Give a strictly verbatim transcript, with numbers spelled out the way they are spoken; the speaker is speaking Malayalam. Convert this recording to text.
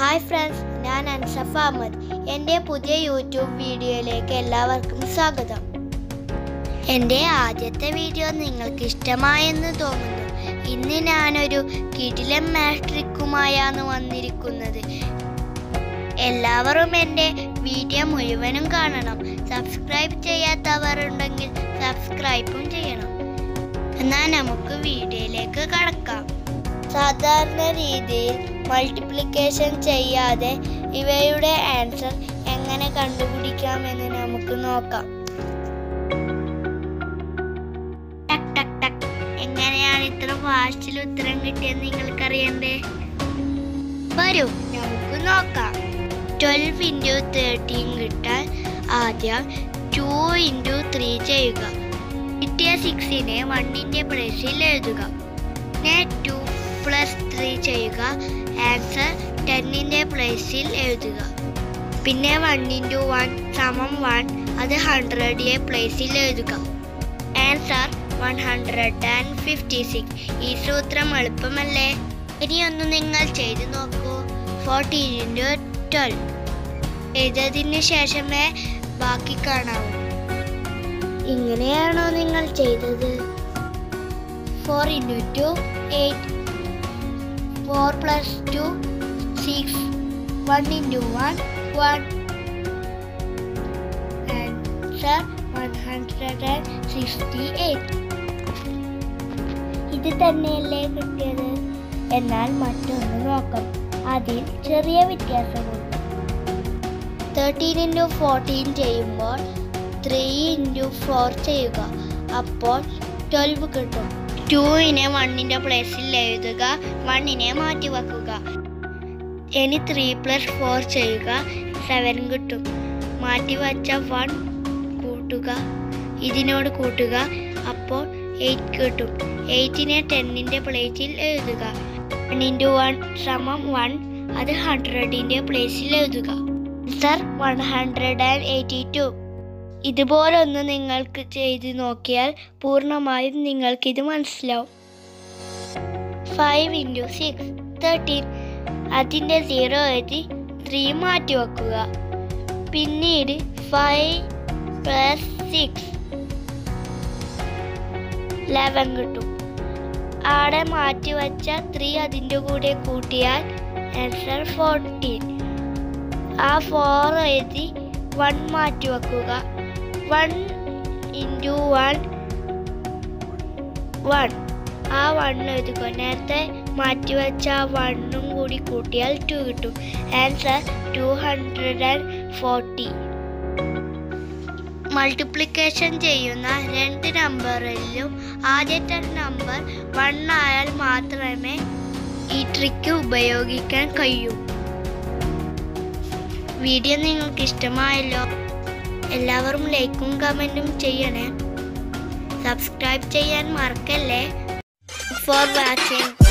ഹായ് ഫ്രണ്ട്സ്, ഞാൻ അൻസഫ അഹമ്മദ്. എൻ്റെ പുതിയ യൂട്യൂബ് വീഡിയോയിലേക്ക് എല്ലാവർക്കും സ്വാഗതം. എൻ്റെ ആദ്യത്തെ വീഡിയോ നിങ്ങൾക്ക് ഇഷ്ടമായെന്ന് തോന്നുന്നു. ഇന്ന് ഞാനൊരു കിടിലൻ മാത്സ് ട്രിക്കുമായാണ് വന്നിരിക്കുന്നത്. എല്ലാവരും എൻ്റെ വീഡിയോ മുഴുവനും കാണണം. സബ്സ്ക്രൈബ് ചെയ്യാത്തവർ ഉണ്ടെങ്കിൽ സബ്സ്ക്രൈബും ചെയ്യണം. എന്നാൽ നമുക്ക് വീഡിയോയിലേക്ക് കടക്കാം. സാധാരണ രീതിയിൽ മൾട്ടിപ്ലിക്കേഷൻ ചെയ്യാതെ ഇവയുടെ ആൻസർ എങ്ങനെ കണ്ടുപിടിക്കാമെന്ന് നമുക്ക് നോക്കാം. ടക് ടക് ടക്. എങ്ങനെയാണ് ഇത്ര ഫാസ്റ്റിൽ ഉത്തരം കിട്ടിയെന്ന് നിങ്ങൾക്കറിയണ്ടേ? വരൂ നമുക്ക് നോക്കാം. ട്വൽവ് ഇൻറ്റു തേർട്ടീൻ കിട്ടാൻ ആദ്യം ടു ഇൻറ്റു ത്രീ ചെയ്യുക. കിട്ടിയ സിക്സിനെ വണ്ണിൻ്റെ പ്ലേസിൽ എഴുതുക. പിന്നെ ടു പ്ലസ് ത്രീ ചെയ്യുക. ആൻസർ ടെന്നിൻ്റെ പ്ലേസിൽ എഴുതുക. പിന്നെ വൺ ഇൻറ്റു വൺ സമം വൺ, അത് ഹൺഡ്രഡിൻ്റെ പ്ലേസിൽ എഴുതുക. Answer one hundred and fifty six. ഈ സൂത്രം എളുപ്പമല്ലേ? ഇനിയൊന്ന് നിങ്ങൾ ചെയ്ത് നോക്കൂ. ഫോർട്ടീൻ ഇൻറ്റു ട്വൽവ് എഴുതിയതിന് ശേഷമേ ബാക്കി കാണാവൂ. ഇങ്ങനെയാണോ നിങ്ങൾ ചെയ്തത്? Four into two eight, four plus two six, one into one one. Answer one hundred and sixty eight. ഇത് തന്നെയല്ലേ കിട്ടിയത്? എന്നാൽ മറ്റൊന്ന് നോക്കാം. അതിൽ ചെറിയ വ്യത്യാസമുണ്ട്. തേർട്ടീൻ ഇൻറ്റു ഫോർട്ടീൻ ചെയ്യുമ്പോൾ ത്രീ ഇൻറ്റു ഫോർ ചെയ്യുക. അപ്പോൾ ട്വൽവ് കിട്ടും. ടൂവിനെ വണ്ണിൻ്റെ പ്ലേസിൽ എഴുതുക, വണ്ണിനെ മാറ്റി വെക്കുക. ഇനി ത്രീ പ്ലസ് ഫോർ ചെയ്യുക, സെവൻ കിട്ടും. മാറ്റി വച്ച വൺ കൂട്ടുക, ഇതിനോട് കൂട്ടുക, അപ്പോൾ എയ്റ്റ് കിട്ടും. എയ്റ്റിനെ ടെന്നിൻ്റെ പ്ലേസിൽ എഴുതുക. വൺ ഇൻറ്റു വൺ സമം വൺ, അത് ഹൺഡ്രഡിൻ്റെ പ്ലേസിൽ എഴുതുക. Answer one hundred and eighty two. ഇതുപോലൊന്ന് നിങ്ങൾക്ക് ചെയ്ത് നോക്കിയാൽ പൂർണ്ണമായും നിങ്ങൾക്കിത് മനസ്സിലാവും. ഫൈവ് ഇൻറ്റു സിക്സ് തേർട്ടീൻ, അതിൻ്റെ സീറോ എഴുതി ത്രീ മാറ്റി വെക്കുക. പിന്നീട് ഫൈവ് പ്ലസ് സിക്സ് ലെവൻ കിട്ടും. ആടെ മാറ്റി വച്ച ത്രീ അതിൻ്റെ കൂടെ കൂട്ടിയാൽ ആൻസർ ഫോർട്ടീൻ. ആ ഫോർ എഴുതി വൺ മാറ്റി വെക്കുക. വൺ ഇൻറ്റു വൺ വൺ, ആ വൺ എഴുതുക. നേരത്തെ മാറ്റി വെച്ച ആ വണ്ണും കൂടി കൂട്ടിയാൽ ടു കിട്ടും. Answer two hundred and forty. Multiplication ചെയ്യുന്ന രണ്ട് നമ്പറിലും ആദ്യത്തെ നമ്പർ വൺ ആയാൽ മാത്രമേ ഈ ട്രിക്ക് ഉപയോഗിക്കാൻ കഴിയൂ. വീഡിയോ നിങ്ങൾക്ക് ഇഷ്ടമായല്ലോ? എല്ലാവരും ലൈക്കും കമൻറ്റും ചെയ്യണേ. സബ്സ്ക്രൈബ് ചെയ്യാൻ മറക്കല്ലേ. For watching.